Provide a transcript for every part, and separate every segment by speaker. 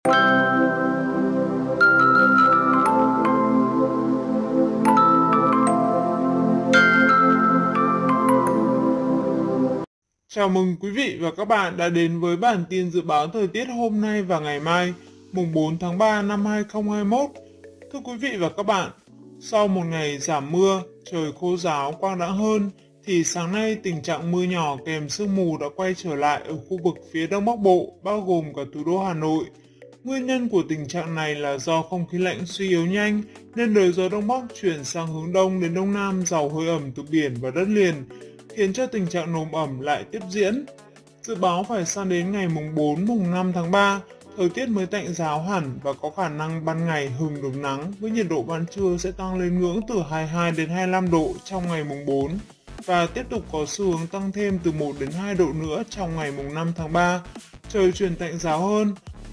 Speaker 1: Chào mừng quý vị và các bạn đã đến với bản tin dự báo thời tiết hôm nay và ngày mai, mùng 4 tháng 3 năm 2021. Thưa quý vị và các bạn, sau một ngày giảm mưa, trời khô ráo quang đãng hơn, thì sáng nay tình trạng mưa nhỏ kèm sương mù đã quay trở lại ở khu vực phía Đông Bắc Bộ, bao gồm cả thủ đô Hà Nội. Nguyên nhân của tình trạng này là do không khí lạnh suy yếu nhanh, nên đới gió Đông Bắc chuyển sang hướng Đông đến Đông Nam giàu hơi ẩm từ biển và đất liền, khiến cho tình trạng nồm ẩm lại tiếp diễn. Dự báo phải sang đến ngày mùng 4, mùng 5 tháng 3, thời tiết mới tạnh ráo hẳn và có khả năng ban ngày hừng được nắng với nhiệt độ ban trưa sẽ tăng lên ngưỡng từ 22 đến 25 độ trong ngày mùng 4 và tiếp tục có xu hướng tăng thêm từ 1 đến 2 độ nữa trong ngày mùng 5 tháng 3. Trời chuyển tạnh ráo hơn.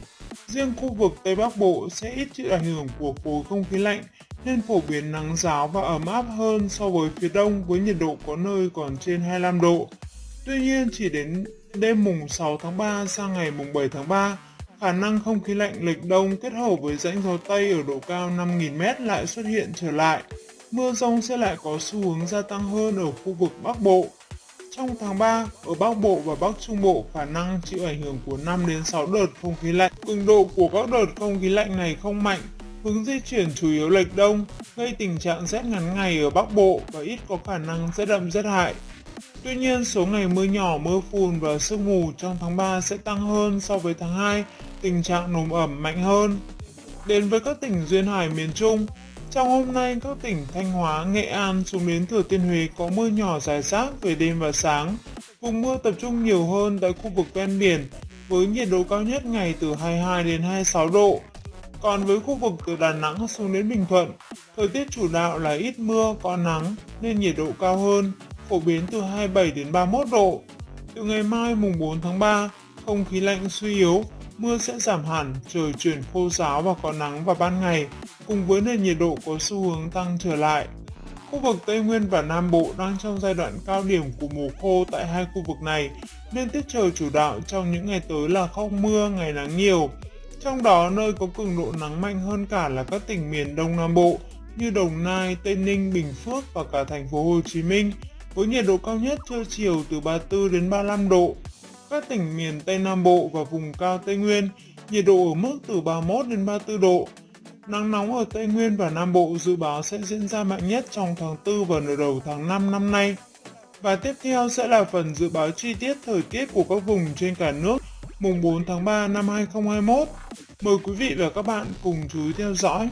Speaker 1: Riêng khu vực Tây Bắc Bộ sẽ ít chịu ảnh hưởng của khối không khí lạnh nên phổ biến nắng ráo và ấm áp hơn so với phía Đông với nhiệt độ có nơi còn trên 25 độ. Tuy nhiên chỉ đến đêm mùng 6 tháng 3 sang ngày mùng 7 tháng 3, khả năng không khí lạnh lệch đông kết hợp với rãnh gió Tây ở độ cao 5.000m lại xuất hiện trở lại. Mưa rông sẽ lại có xu hướng gia tăng hơn ở khu vực Bắc Bộ. Trong tháng 3, ở Bắc Bộ và Bắc Trung Bộ khả năng chịu ảnh hưởng của 5 đến 6 đợt không khí lạnh. Cường độ của các đợt không khí lạnh này không mạnh, hướng di chuyển chủ yếu lệch đông, gây tình trạng rét ngắn ngày ở Bắc Bộ và ít có khả năng rét đậm rét hại. Tuy nhiên, số ngày mưa nhỏ, mưa phùn và sương mù trong tháng 3 sẽ tăng hơn so với tháng 2, tình trạng nồm ẩm mạnh hơn. Đến với các tỉnh duyên hải miền Trung, trong hôm nay các tỉnh Thanh Hóa, Nghệ An xuống đến Thừa Thiên Huế có mưa nhỏ rải rác về đêm và sáng. Vùng mưa tập trung nhiều hơn tại khu vực ven biển với nhiệt độ cao nhất ngày từ 22 đến 26 độ. Còn với khu vực từ Đà Nẵng xuống đến Bình Thuận, thời tiết chủ đạo là ít mưa, có nắng nên nhiệt độ cao hơn, phổ biến từ 27 đến 31 độ. Từ ngày mai mùng 4 tháng 3, không khí lạnh suy yếu, mưa sẽ giảm hẳn, trời chuyển khô ráo và có nắng vào ban ngày, cùng với nền nhiệt độ có xu hướng tăng trở lại. Khu vực Tây Nguyên và Nam Bộ đang trong giai đoạn cao điểm của mùa khô tại hai khu vực này, nên tiết trời chủ đạo trong những ngày tới là không mưa, ngày nắng nhiều. Trong đó, nơi có cường độ nắng mạnh hơn cả là các tỉnh miền Đông Nam Bộ như Đồng Nai, Tây Ninh, Bình Phước và cả thành phố Hồ Chí Minh, với nhiệt độ cao nhất trưa chiều từ 34 đến 35 độ. Các tỉnh miền Tây Nam Bộ và vùng cao Tây Nguyên, nhiệt độ ở mức từ 31 đến 34 độ. Nắng nóng ở Tây Nguyên và Nam Bộ dự báo sẽ diễn ra mạnh nhất trong tháng 4 và nửa đầu tháng 5 năm nay. Và tiếp theo sẽ là phần dự báo chi tiết thời tiết của các vùng trên cả nước mùng 4 tháng 3 năm 2021. Mời quý vị và các bạn cùng chú ý theo dõi.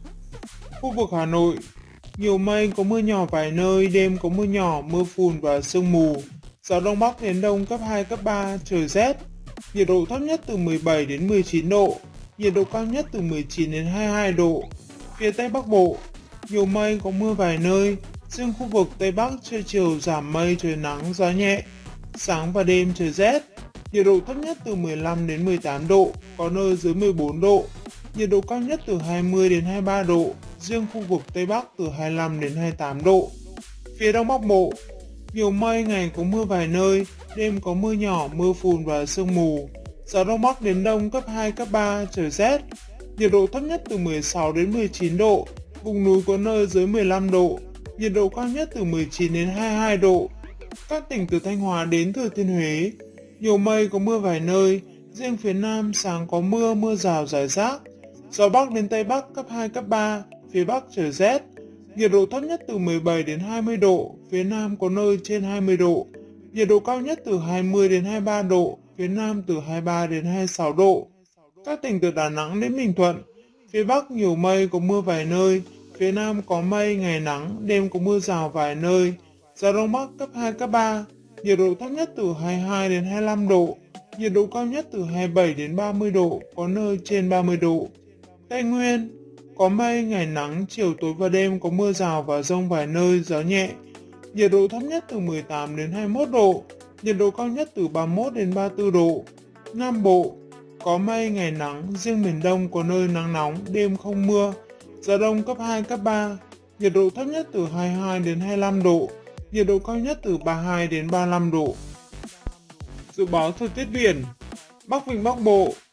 Speaker 1: Khu vực Hà Nội, nhiều mây, có mưa nhỏ vài nơi, đêm có mưa nhỏ, mưa phùn và sương mù. Gió Đông Bắc đến Đông cấp 2, cấp 3, trời rét. Nhiệt độ thấp nhất từ 17 đến 19 độ, nhiệt độ cao nhất từ 19 đến 22 độ. Phía Tây Bắc Bộ, nhiều mây, có mưa vài nơi. Riêng khu vực Tây Bắc trưa chiều giảm mây, trời nắng, gió nhẹ. Sáng và đêm trời rét. Nhiệt độ thấp nhất từ 15 đến 18 độ, có nơi dưới 14 độ. Nhiệt độ cao nhất từ 20 đến 23 độ, riêng khu vực Tây Bắc từ 25 đến 28 độ. Phía Đông Bắc Bộ, nhiều mây, ngày có mưa vài nơi, đêm có mưa nhỏ, mưa phùn và sương mù. Gió Đông Bắc đến Đông cấp 2, cấp 3, trời rét. Nhiệt độ thấp nhất từ 16 đến 19 độ, vùng núi có nơi dưới 15 độ. Nhiệt độ cao nhất từ 19 đến 22 độ. Các tỉnh từ Thanh Hóa đến Thừa Thiên Huế, nhiều mây, có mưa vài nơi, riêng phía Nam sáng có mưa, mưa rào rải rác. Gió Bắc đến Tây Bắc cấp 2, cấp 3, phía Bắc trời rét. Nhiệt độ thấp nhất từ 17 đến 20 độ, phía Nam có nơi trên 20 độ. Nhiệt độ cao nhất từ 20 đến 23 độ, phía Nam từ 23 đến 26 độ. Các tỉnh từ Đà Nẵng đến Bình Thuận, phía Bắc nhiều mây, có mưa vài nơi, phía Nam có mây, ngày nắng, đêm có mưa rào vài nơi. Gió Đông Bắc cấp 2, cấp 3, nhiệt độ thấp nhất từ 22 đến 25 độ, nhiệt độ cao nhất từ 27 đến 30 độ, có nơi trên 30 độ. Tây Nguyên, có mây, ngày nắng, chiều tối và đêm có mưa rào và dông vài nơi, gió nhẹ. Nhiệt độ thấp nhất từ 18 đến 21 độ, nhiệt độ cao nhất từ 31 đến 34 độ. Nam Bộ, có mây, ngày nắng, riêng miền Đông có nơi nắng nóng, đêm không mưa. Gió Đông cấp 2, cấp 3, nhiệt độ thấp nhất từ 22 đến 25 độ, nhiệt độ cao nhất từ 32 đến 35 độ. Dự báo thời tiết biển, Bắc Vịnh Bắc Bộ,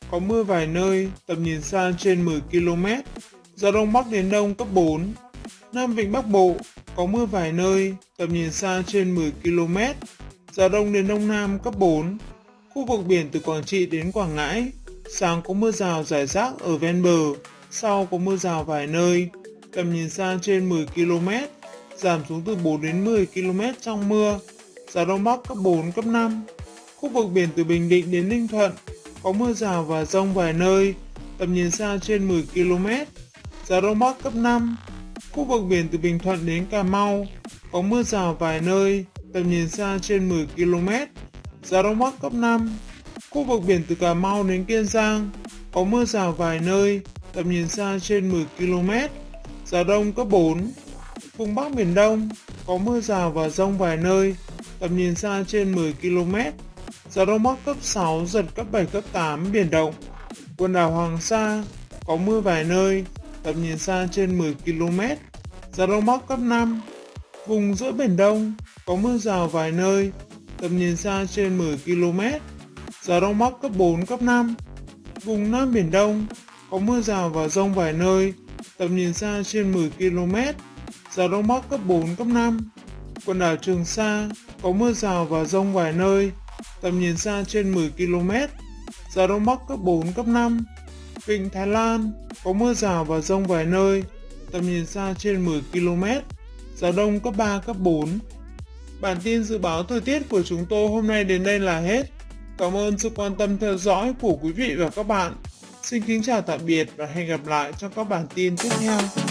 Speaker 1: có mưa vài nơi, tầm nhìn xa trên 10 km, gió Đông Bắc đến Đông cấp 4. Nam Vịnh Bắc Bộ, có mưa vài nơi, tầm nhìn xa trên 10 km, gió Đông đến Đông Nam cấp 4. Khu vực biển từ Quảng Trị đến Quảng Ngãi, sáng có mưa rào rải rác ở ven bờ, sau có mưa rào vài nơi, tầm nhìn xa trên 10 km, giảm xuống từ 4 đến 10 km trong mưa, gió Đông Bắc cấp 4, cấp 5. Khu vực biển từ Bình Định đến Ninh Thuận, có mưa rào và dông vài nơi, tầm nhìn xa trên 10 km, gió Đông Bắc cấp 5. Khu vực biển từ Bình Thuận đến Cà Mau, có mưa rào vài nơi, tầm nhìn xa trên 10 km, gió Đông Bắc cấp 5. Khu vực biển từ Cà Mau đến Kiên Giang, có mưa rào vài nơi, tầm nhìn xa trên 10 km, gió Đông cấp 4. Vùng Bắc Biển Đông, có mưa rào và dông vài nơi, tầm nhìn xa trên 10 km, gió Đông Bắc cấp 6, giật cấp 7, cấp 8, biển động. Quần đảo Hoàng Sa, có mưa vài nơi, tầm nhìn xa trên 10 km, gió Đông Bắc cấp 5. Vùng giữa Biển Đông, có mưa rào vài nơi, tầm nhìn xa trên 10 km, gió Đông Bắc cấp 4, cấp 5. Vùng Nam Biển Đông, có mưa rào và dông vài nơi, tầm nhìn xa trên 10 km, gió Đông Bắc cấp 4, cấp 5. Quần đảo Trường Sa, có mưa rào và dông vài nơi, tầm nhìn xa trên 10 km, gió Đông Bắc cấp 4, cấp 5. Vịnh Thái Lan, có mưa rào và dông vài nơi, tầm nhìn xa trên 10 km, gió Đông cấp 3, cấp 4. Bản tin dự báo thời tiết của chúng tôi hôm nay đến đây là hết. Cảm ơn sự quan tâm theo dõi của quý vị và các bạn. Xin kính chào tạm biệt và hẹn gặp lại trong các bản tin tiếp theo.